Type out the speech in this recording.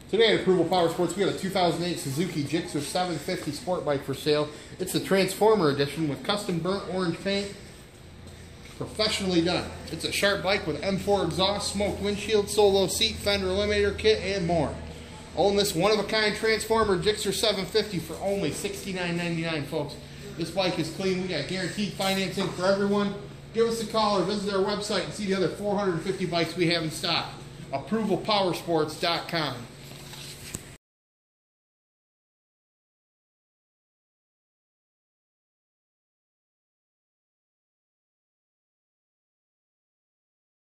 Today at Approval Power Sports, we got a 2008 Suzuki GSX 750 sport bike for sale. It's the Transformer edition with custom burnt orange paint, professionally done. It's a sharp bike with M4 exhaust, smoked windshield, solo seat, fender eliminator kit, and more. Own this one-of-a-kind Transformer GSX 750 for only $69.99, folks. This bike is clean. We got guaranteed financing for everyone. Give us a call or visit our website and see the other 450 bikes we have in stock. ApprovalPowersports.com.